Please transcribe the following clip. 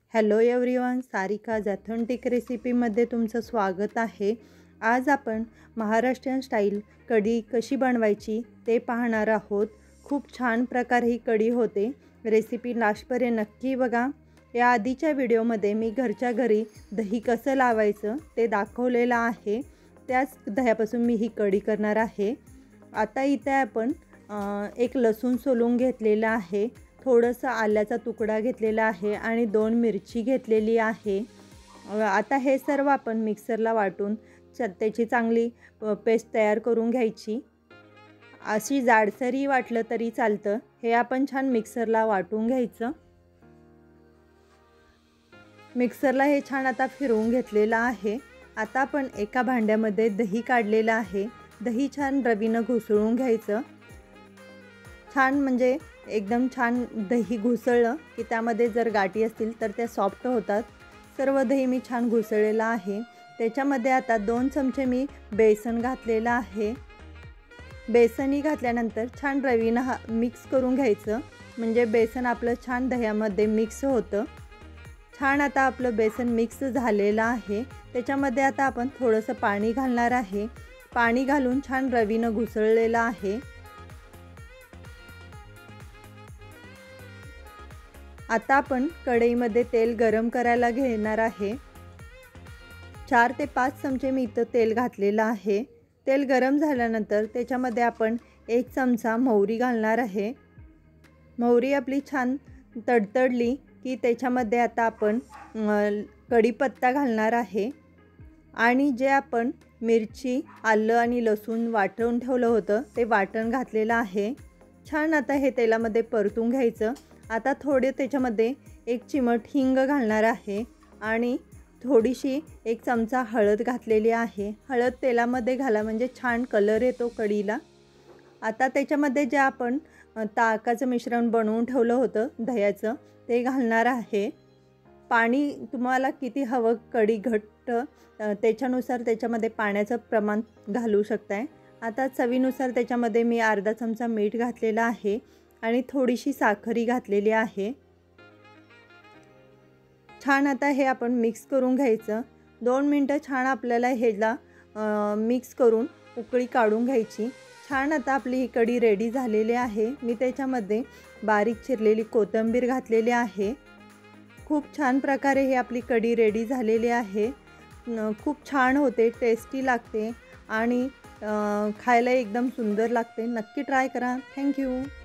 Hello everyone, Sarika's authentic रेसिपीमध्ये तुमचं स्वागत आहे। आज आपण महाराष्ट्रीयन स्टाईल कढी कशी बनवायची ते पाहणार आहोत। खूप छान प्रकारे ही कढी होते। रेसिपी लास्टपर्यंत नक्की बघा। या आधीच्या व्हिडिओमध्ये मी घरच्या घरी दही कसं लावायचं ते दाखवलेलं आहे। त्याच दह्यापासून मी ही कढी करणार आहे। आता इथे आपण एक लसूण सोलून घेतलेला आहे, थोडंसं आल्याचा तुकडा घेतलेला आहे आणि 2 मिरची घेतलेली आहे। आता हे सर्व आपण मिक्सरला वाटून त्याची चांगली पेस्ट तयार करून घ्यायची। अशी जाडसरी वाटलं तरी चालतं। हे आपण छान मिक्सरला वाटून घ्यायचं। मिक्सरला हे छान आता फिरवून घेतलेलं आहे। आता आपण एका भांड्यामध्ये दही काढलेलं आहे। दही छान रवीनं घुसळून घ्यायचं। छान म्हणजे एकदम छान दही घुसळलं की त्यामध्ये जर गाठी असतील तर त्या सॉफ्ट होतात। सर्व दही मी छान घुसळलेलं आहे। त्याच्यामध्ये आता 2 चमचे मी बेसन घातलेलं आहे। बेसनही घातल्यानंतर छान रवीनं मिक्स करून घ्यायचं, म्हणजे बेसन आपलं छान दह्यामध्ये मिक्स होतं। छान आता आपलं बेसन मिक्स झालेलं आहे। त्याच्यामध्ये आता आपण थोडंसं पाणी घालणार आहे। पाणी घालून छान रवीनं घुसळलेलं आहे। आता आपण कढईमध्ये तेल गरम करायला घेणार आहे। 4 ते 5 चमचे मी इथं तेल घातलेलं आहे। तेल गरम झाल्यानंतर त्याच्यामध्ये आपण 1 चमचा मोहरी घालणार आहे। मोहरी आपली छान तडतडली की त्याच्यामध्ये आता आपण कढीपत्ता घालणार आहे आणि जे आपण मिरची, आलं आणि लसूण वाटून ठेवलं होतं ते वाटण घातलेलं आहे। छान आता हे तेलामध्ये परतून घ्यायचं। आता थोडे त्याच्यामध्ये 1 चिमट हिंग घालणार आहे आणि थोडीशी 1 चमचा हळद घातलेली आहे। हळद तेलामध्ये घाला म्हणजे छान कलर येतो कढीला। आता त्याच्यामध्ये जे आपण ताकाचं मिश्रण बनवून ठेवलं होतं दह्याचं ते घालणार आहे। पाणी तुम्हाला किती हवं कढी घट्ट त्याच्यानुसार त्याच्यामध्ये पाण्याचं प्रमाण घालू शकताय। आता चवीनुसार त्याच्यामध्ये मी अर्धा चमचा मीठ घातलेलं आहे आणि थोडीशी साखरही घातलेली आहे। छान आता हे आपण मिक्स करून घ्यायचं। 2 मिनटं छान आपल्याला ह्याला मिक्स करून उकळी काढून घ्यायची। छान आता आपली ही कढी रेडी झालेली आहे। मी त्याच्यामध्ये बारीक चिरलेली कोथिंबीर घातलेली आहे। खूप छान प्रकारे ही आपली कढी रेडी झालेली आहे। खूप छान होते, टेस्टी लागते आणि खायला एकदम सुंदर लागते। नक्की ट्राय करा। Thank you.